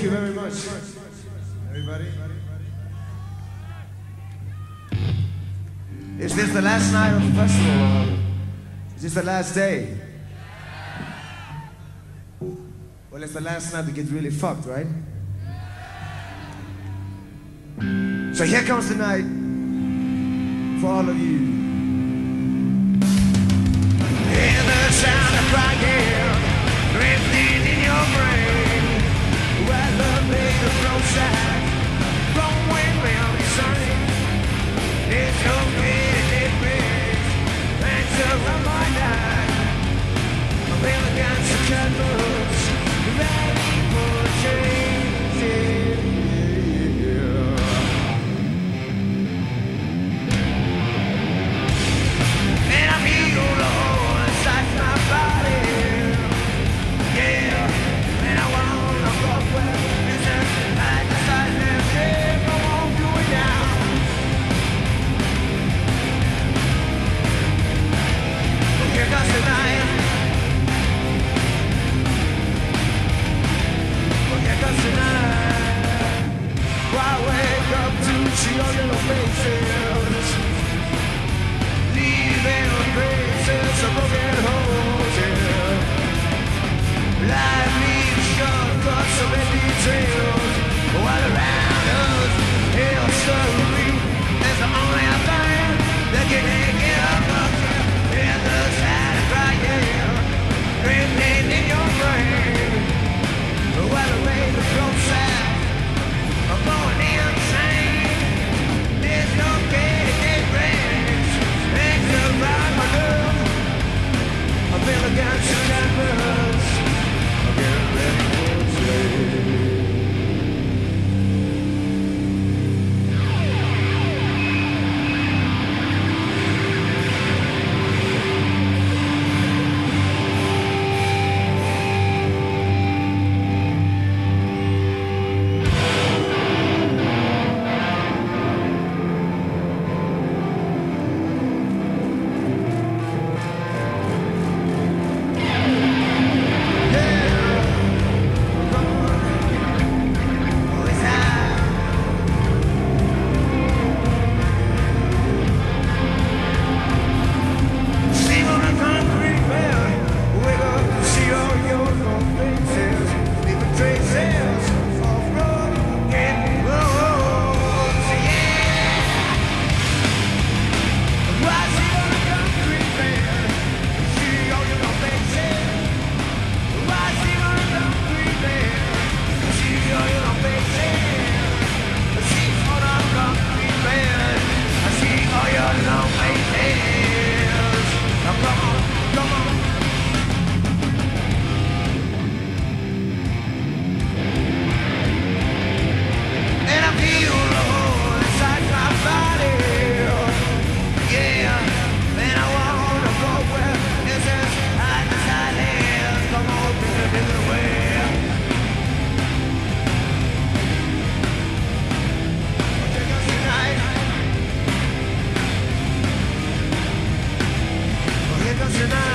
you very much, everybody. Is this the last night of the festival, or is this the last day? Well, it's the last night to get really fucked, right? So here comes the night for all of you. Hear the sound of crying, drifting in your brain. Where love made the roadside, from windmill and sunny. It's okay to get rich, thanks around my night. I'm feeling against the candles, ready for change. And I'm healed all inside my body. Yeah, and I wanna go where it's just I decide to live, I won't do it now. Here comes the night. Here comes the night. I wake up to see all your faces, leaving traces of broken holes. Life leaves shortcuts of empty trails, while around us, history is the only thing that can make it up. In the side of crying, drifting in your brain. While the rain is roadside, I'm going insane. There's no way it rains. Things around my love. I feel against the canvas. I'm getting ready for change. Tonight